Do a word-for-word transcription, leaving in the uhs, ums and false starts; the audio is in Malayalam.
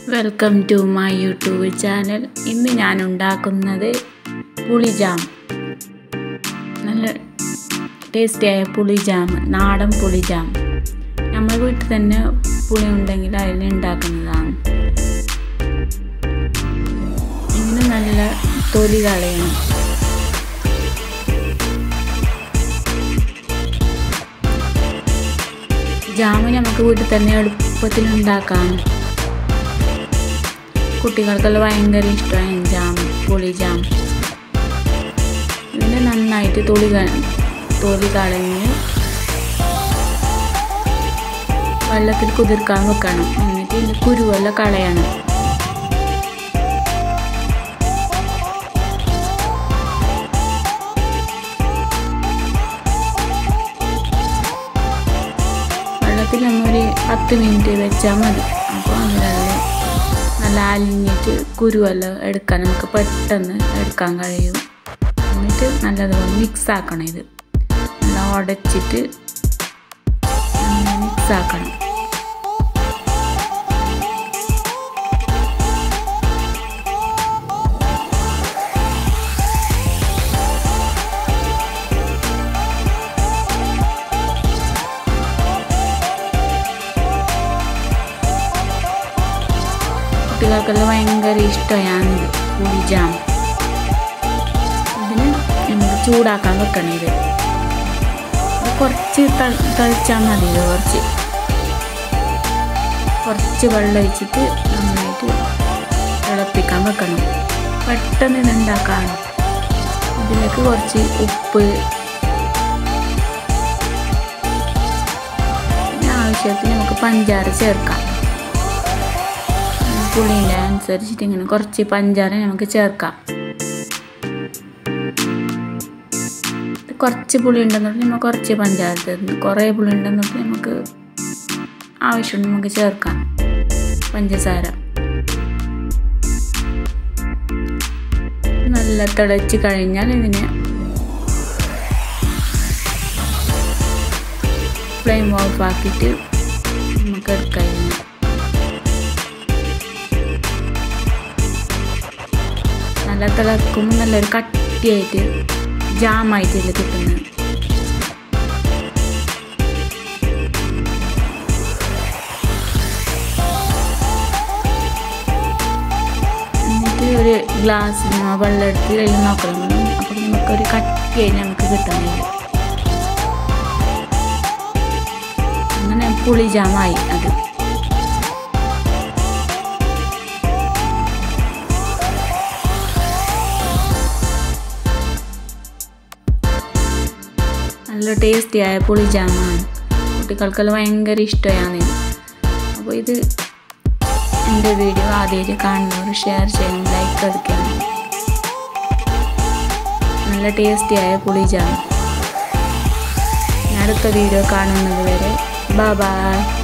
Welcome to my YouTube channel. ഇന്ന് ഞാൻ ഉണ്ടാക്കുന്നത് പുളിജാം. നല്ല ടേസ്റ്റിയായ പുളിജാം, നാടൻ പുളിജാം. നമ്മൾ വീട്ടിൽ തന്നെ പുളി ഉണ്ടെങ്കിൽ അതിൽ ഉണ്ടാക്കുന്നതാണ്. ഇങ്ങനെ നല്ല തൊലി കളയണം. ജാമ് നമുക്ക് വീട്ടിൽ തന്നെ എളുപ്പത്തിൽ ഉണ്ടാക്കാം. കുട്ടികൾക്കെല്ലാം ഭയങ്കര ഇഷ്ടമാണ് ജാം, പുളി ജാം. ഇതിനെ നന്നായിട്ട് തൊലി തൊലി കളഞ്ഞ് വെള്ളത്തിൽ കുതിർക്കാൻ വെക്കണം. എന്നിട്ട് ഇതിൻ്റെ കുരുവെല്ലാം കളയണം. വെള്ളത്തിൽ നമ്മൊരു പത്ത് മിനിറ്റ് വെച്ചാൽ മതി. അപ്പോൾ അതിലെല്ലാം നല്ല അലിഞ്ഞിട്ട് കുരുവെല്ലാം എടുക്കാൻ നമുക്ക് പെട്ടെന്ന് എടുക്കാൻ കഴിയും. എന്നിട്ട് നല്ലതുപോലെ മിക്സ് ആക്കണം. ഇത് നല്ല ഉടച്ചിട്ട് മിക്സ് ആക്കണം. കുട്ടികൾക്കെല്ലാം ഭയങ്കര ഇഷ്ടമാണിത് പുളി ജാം. ഇതിന് നമുക്ക് ചൂടാക്കാൻ വെക്കണം. ഇത് കുറച്ച് തളിച്ചാൽ മതി. ഇത് കുറച്ച് കുറച്ച് വെള്ളം ഒഴിച്ചിട്ട് നന്നായിട്ട് തിളപ്പിക്കാൻ വെക്കണം. പെട്ടെന്ന് ഇത് ഉണ്ടാക്കാം. ഇതിലേക്ക് കുറച്ച് ഉപ്പ്, പിന്നെ ആവശ്യത്തിന് നമുക്ക് പഞ്ചാര ചേർക്കാം. പുളിൻ്റെ അനുസരിച്ചിട്ട് ഇങ്ങനെ കുറച്ച് പഞ്ചാര നമുക്ക് ചേർക്കാം. കുറച്ച് പുളി ഉണ്ടെന്നുണ്ടെങ്കിൽ നമുക്ക് കുറച്ച് പഞ്ചാര ചേർന്ന്, കുറേ പുളി ഉണ്ടെന്നുണ്ടെങ്കിൽ നമുക്ക് ആവശ്യമുണ്ട് നമുക്ക് ചേർക്കാം പഞ്ചസാര. നല്ല തിളച്ച് കഴിഞ്ഞാൽ ഇതിനെ ഫ്ലെയിം ഓഫ് ആക്കിയിട്ട് നമുക്ക് എടുക്കാം. നല്ല തിളക്കുമ്പോൾ നല്ലൊരു കട്ടിയായിട്ട് ജാമായിട്ടില്ല കിട്ടുന്നത്. എന്നിട്ട് ഒരു ഗ്ലാസ്സിന് വെള്ളം എടുത്ത് അതിൽ നോക്കണം. അപ്പം നമുക്കൊരു കട്ടിയായി നമുക്ക് കിട്ടുന്നില്ല. അങ്ങനെ പുളി ജാമായി. അത് നല്ല ടേസ്റ്റിയായ പുളി ജാമാണ്. കുട്ടികൾക്കെല്ലാം ഭയങ്കര ഇഷ്ടമാണ്. അപ്പോൾ ഇത് എൻ്റെ വീഡിയോ ആദ്യമായിട്ട് കാണുന്നവർ ഷെയർ ചെയ്യണം, ലൈക്ക് അടിക്കണം. നല്ല ടേസ്റ്റിയായ പുളി ജാം. അടുത്ത വീഡിയോ കാണുന്നത് വരെ ബൈ ബൈ.